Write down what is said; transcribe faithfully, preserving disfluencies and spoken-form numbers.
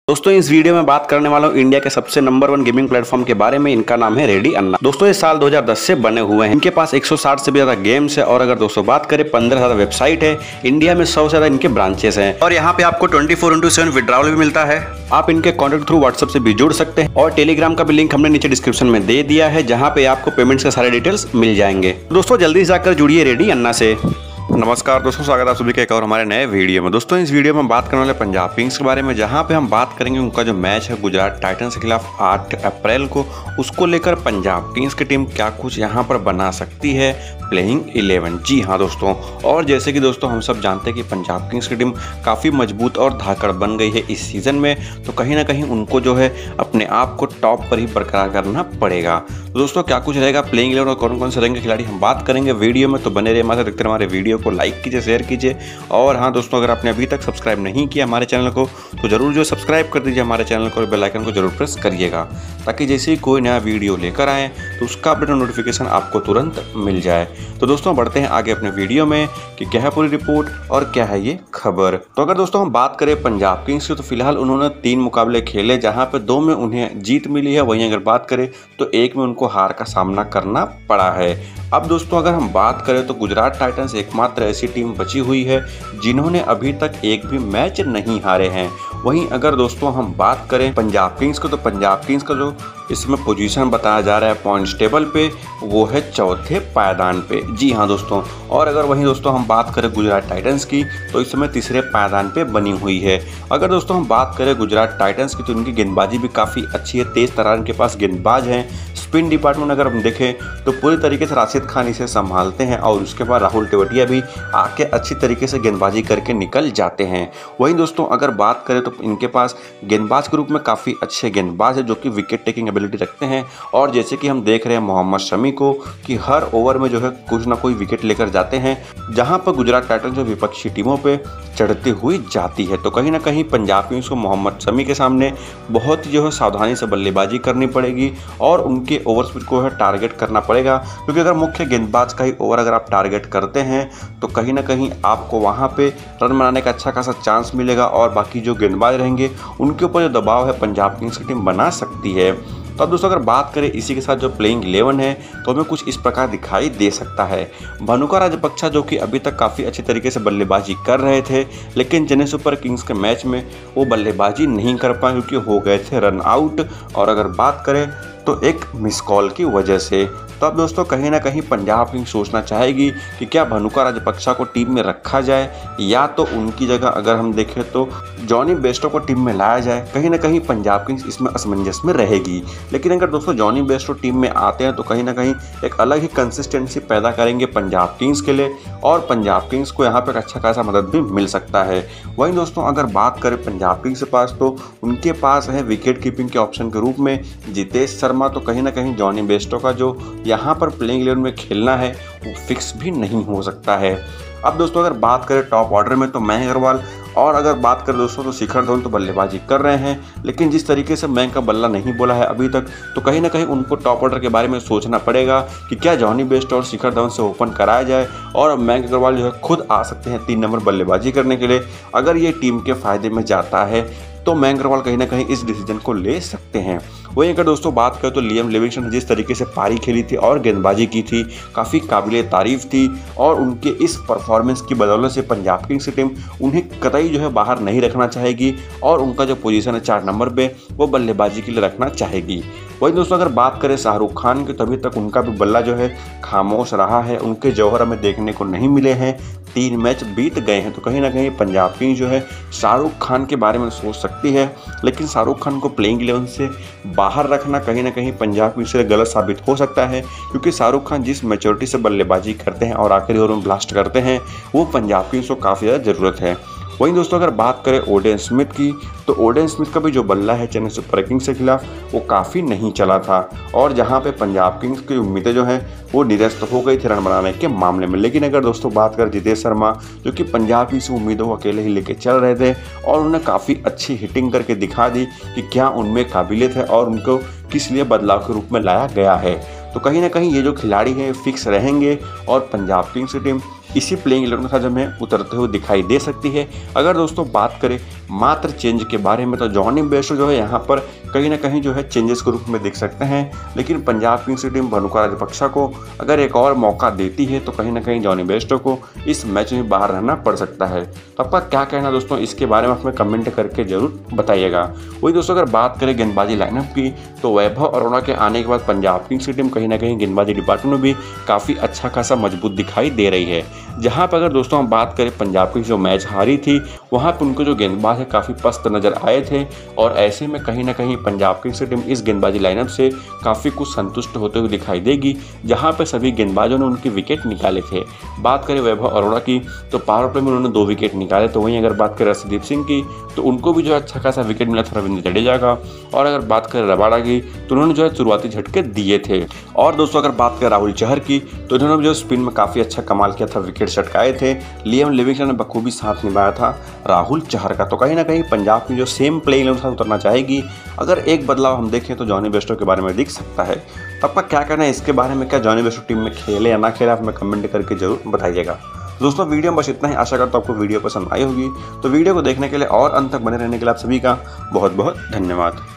दोस्तों इस वीडियो में बात करने वाला हूँ इंडिया के सबसे नंबर वन गेमिंग प्लेटफॉर्म के बारे में। इनका नाम है रेडी अन्ना। दोस्तों ये साल दो हज़ार दस से बने हुए हैं। इनके पास एक सौ साठ से भी ज्यादा गेम्स है और अगर दोस्तों बात करें पंद्रह ज्यादा वेबसाइट है। इंडिया में सौ से ज्यादा इनके ब्रांचेस हैं और यहाँ पे आपको twenty four into seven withdrawal भी मिलता है। आप इनके कॉन्टेक्ट थ्रू व्हाट्सएप से भी जुड़ सकते हैं और टेलीग्राम का भी लिंक हमने नीचे डिस्क्रिप्शन में दे दिया है, जहाँ पे आपको पेमेंट्स के सारे डिटेल्स मिल जाएंगे। दोस्तों जल्दी से जाकर जुड़िए रेडी अन्ना से। नमस्कार दोस्तों, स्वागत है आप सभी का एक और हमारे नए वीडियो में। दोस्तों इस वीडियो में बात करने वाले पंजाब किंग्स के बारे में, जहां पे हम बात करेंगे उनका जो मैच है गुजरात टाइटंस के खिलाफ आठ अप्रैल को, उसको लेकर पंजाब किंग्स की टीम क्या कुछ यहां पर बना सकती है प्लेइंग इलेवन। जी हाँ दोस्तों, और जैसे कि दोस्तों हम सब जानते हैं कि पंजाब किंग्स की टीम काफ़ी मजबूत और धाकड़ बन गई है इस सीज़न में, तो कहीं ना कहीं उनको जो है अपने आप को टॉप पर ही बरकरार करना पड़ेगा। तो दोस्तों क्या कुछ रहेगा प्लेइंग इलेवन और कौन कौन से रहेंगे खिलाड़ी, हम बात करेंगे वीडियो में, तो बने रहिए हमारे साथ, देखते रहिए हमारे वीडियो को, लाइक कीजिए, शेयर कीजिए। और हाँ दोस्तों, अगर आपने अभी तक सब्सक्राइब नहीं किया हमारे चैनल को तो जरूर जो सब्सक्राइब कर दीजिए हमारे चैनल को और बेल आइकन को जरूर प्रेस करिएगा, ताकि जैसे ही कोई नया वीडियो लेकर आए तो उसका अपडेट नोटिफिकेशन आपको तुरंत मिल जाए। तो दोस्तों बढ़ते हैं आगे अपने वीडियो में कि क्या है पूरी रिपोर्ट और क्या है ये खबर। तो अगर दोस्तों हम बात करें पंजाब किंग्स की, तो फिलहाल उन्होंने तीन मुकाबले खेले, जहां पे दो में उन्हें जीत मिली है। वहीं अगर बात करें तो एक में उनको हार का सामना करना पड़ा है। अब दोस्तों अगर हम बात करें तो गुजरात टाइटंस एकमात्र ऐसी टीम बची हुई है जिन्होंने अभी तक एक भी मैच नहीं हारे हैं। वहीं अगर दोस्तों हम बात करें पंजाब किंग्स को, तो पंजाब किंग्स का जो इसमें पोजीशन बताया जा रहा है पॉइंट्स टेबल पे, वो है चौथे पायदान पे। जी हाँ दोस्तों, और अगर वहीं दोस्तों हम बात करें गुजरात टाइटंस की, तो इस समय तीसरे पायदान पे बनी हुई है। अगर दोस्तों हम बात करें गुजरात टाइटंस की, तो उनकी गेंदबाजी भी काफ़ी अच्छी है, तेज तर्रार के पास गेंदबाज हैं। स्पिन डिपार्टमेंट अगर हम देखें तो पूरी तरीके से राशिद खान इसे संभालते हैं और उसके बाद राहुल तेवतिया भी आके अच्छी तरीके से गेंदबाजी करके निकल जाते हैं। वहीं दोस्तों अगर बात करें तो इनके पास गेंदबाज के रूप में काफ़ी अच्छे गेंदबाज है जो कि विकेट टेकिंग एबिलिटी रखते हैं। और जैसे कि हम देख रहे हैं मोहम्मद शमी को कि हर ओवर में जो है कुछ ना कोई विकेट लेकर जाते हैं, जहां पर गुजरात टाइटंस जो विपक्षी टीमों पे चढ़ती हुई जाती है। तो कहीं ना कहीं पंजाब किंग्स को मोहम्मद शमी के सामने बहुत ही जो है सावधानी से बल्लेबाजी करनी पड़ेगी और उनके ओवर स्पीड को है टारगेट करना पड़ेगा, क्योंकि अगर मुख्य गेंदबाज का ही ओवर अगर आप टारगेट करते हैं तो कहीं ना कहीं आपको वहां पे रन बनाने का अच्छा खासा चांस मिलेगा और बाकी जो गेंदबाज रहेंगे उनके ऊपर जो दबाव है पंजाब किंग्स की टीम बना सकती है। तो अब दोस्तों अगर बात करें इसी के साथ जो प्लेइंग इलेवन है, तो हमें कुछ इस प्रकार दिखाई दे सकता है। भानुका राजपक्षा जो कि अभी तक काफ़ी अच्छी तरीके से बल्लेबाजी कर रहे थे, लेकिन चेन्नई सुपर किंग्स के मैच में वो बल्लेबाजी नहीं कर पाए क्योंकि हो गए थे रन आउट, और अगर बात करें तो एक मिस कॉल की वजह से। तो अब दोस्तों कहीं ना कहीं पंजाब किंग्स सोचना चाहेगी कि क्या भानुका राजपक्षा को टीम में रखा जाए या तो उनकी जगह अगर हम देखें तो जॉनी बेस्टो को टीम में लाया जाए। कहीं ना कहीं पंजाब किंग्स इसमें असमंजस में रहेगी, लेकिन अगर दोस्तों जॉनी बेस्टो टीम में आते हैं तो कहीं ना कहीं एक अलग ही कंसिस्टेंसी पैदा करेंगे पंजाब किंग्स के लिए और पंजाब किंग्स को यहाँ पर अच्छा खासा मदद भी मिल सकता है। वहीं दोस्तों अगर बात करें पंजाब किंग्स के पास, तो उनके पास है विकेट कीपिंग के ऑप्शन के रूप में जितेश शर्मा। तो कहीं ना कहीं जॉनी बेस्टो का जो यहाँ पर प्लेइंग इलेवन में खेलना है वो फिक्स भी नहीं हो सकता है। अब दोस्तों अगर बात करें टॉप ऑर्डर में, तो मयंक अग्रवाल और अगर बात करें दोस्तों तो शिखर धवन तो बल्लेबाजी कर रहे हैं, लेकिन जिस तरीके से मयंक का बल्ला नहीं बोला है अभी तक, तो कहीं ना कहीं उनको टॉप ऑर्डर के बारे में सोचना पड़ेगा कि क्या जॉनी बेस्ट और शिखर धवन से ओपन कराया जाए और मयंक अग्रवाल जो है खुद आ सकते हैं तीन नंबर बल्लेबाजी करने के लिए। अगर ये टीम के फायदे में जाता है तो मयंक अग्रवाल कहीं ना कहीं इस डिसीजन को ले सकते हैं। वहीं अगर दोस्तों बात करें तो लियम लिविंगस्टन ने जिस तरीके से पारी खेली थी और गेंदबाजी की थी काफ़ी काबिले तारीफ थी, और उनके इस परफॉर्मेंस की बदौलत से पंजाब किंग्स की टीम उन्हें कतई जो है बाहर नहीं रखना चाहेगी और उनका जो पोजीशन है चार नंबर पे वो बल्लेबाजी के लिए रखना चाहेगी। वहीं दोस्तों अगर बात करें शाहरुख खान की, तो अभी तक उनका भी बल्ला जो है खामोश रहा है, उनके जौहर हमें देखने को नहीं मिले हैं, तीन मैच बीत गए हैं। तो कहीं ना कहीं पंजाब किंग्स जो है शाहरुख खान के बारे में सोच सकती है, लेकिन शाहरुख खान को प्लेइंग इलेवन से बाहर रखना कहीं ना कहीं पंजाब किंग्स के लिए गलत साबित हो सकता है, क्योंकि शाहरुख खान जिस मैच्योरिटी से बल्लेबाजी करते हैं और आखिरी ओवर में ब्लास्ट करते हैं वो पंजाब किंग्स को काफ़ी ज़्यादा ज़रूरत है। वहीं दोस्तों अगर बात करें ओडेन स्मिथ की, तो ओडेन स्मिथ का भी जो बल्ला है चेन्नई सुपर किंग्स के खिलाफ वो काफ़ी नहीं चला था और जहां पे पंजाब किंग्स की उम्मीदें जो हैं वो निरस्त हो गई थी रन बनाने के मामले में। लेकिन अगर दोस्तों बात करें जितेश शर्मा, जो कि पंजाब किंग्स की उम्मीदों को अकेले ही लेके चल रहे थे और उन्होंने काफ़ी अच्छी हिटिंग करके दिखा दी कि क्या उनमें काबिलियत है और उनको किस लिए बदलाव के रूप में लाया गया है। तो कहीं ना कहीं ये जो खिलाड़ी हैं फिक्स रहेंगे और पंजाब किंग्स की टीम इसी प्लेइंग इलेवन के साथ हमें उतरते हुए दिखाई दे सकती है। अगर दोस्तों बात करें मात्र चेंज के बारे में तो जॉनी बेयरस्टो जो है यहाँ पर कहीं ना कहीं जो है चेंजेस के रूप में दिख सकते हैं, लेकिन पंजाब किंग्स की टीम भनुका राजपक्षा को अगर एक और मौका देती है तो कहीं ना कहीं जॉनी बेयरस्टो को इस मैच में बाहर रहना पड़ सकता है। तो आपका क्या कहना दोस्तों इसके बारे में हमें कमेंट करके जरूर बताइएगा। वही दोस्तों अगर बात करें गेंदबाजी लाइनअप की तो वैभव अरोड़ा के आने के बाद पंजाब किंग्स की टीम कहीं ना कहीं गेंदबाजी डिपार्टमेंट में भी काफ़ी अच्छा खासा मजबूत दिखाई दे रही है। जहाँ पर अगर दोस्तों हम बात करें पंजाब किंग्स जो मैच हारी थी वहाँ पर उनको जो गेंदबाज है काफ़ी पस्त नजर आए थे, और ऐसे में कहीं ना कहीं पंजाब किंग्स की टीम इस गेंदबाजी लाइनअप से काफ़ी कुछ संतुष्ट होते हुए दिखाई देगी, जहां पर सभी गेंदबाजों ने उनके विकेट निकाले थे। बात करें वैभव अरोड़ा की तो पावर प्ले में उन्होंने दो विकेट निकाले, तो वहीं अगर बात करें अर्शदीप सिंह की तो उनको भी जो है अच्छा खासा विकेट मिला था रविंद्र जडेजा का, और अगर बात करें रबाडा की तो उन्होंने जो है शुरुआती झटके दिए थे। और दोस्तों अगर बात करें राहुल चहर की तो इन्होंने जो स्पिन में काफ़ी अच्छा कमाल किया था, विकेट चटकाए थे। लियाम लिविंगस्टन ने बखूबी साथ निभाया था राहुल चहर का। तो कहीं ना कहीं पंजाब की जो सेम प्ले इलेवन साथ उतरना चाहेगी। अगर एक बदलाव हम देखें तो जॉनी बेयरस्टो के बारे में दिख सकता है। तो आपका क्या कहना है इसके बारे में, क्या जॉनी बेयरस्टो टीम में खेले या ना खेले, आप हमें कमेंट करके जरूर बताइएगा। दोस्तों वीडियो में बस इतना ही, आशा करता हूँ आपको वीडियो पसंद आई होगी। तो वीडियो को देखने के लिए और अंत तक बने रहने के लिए आप सभी का बहुत बहुत धन्यवाद।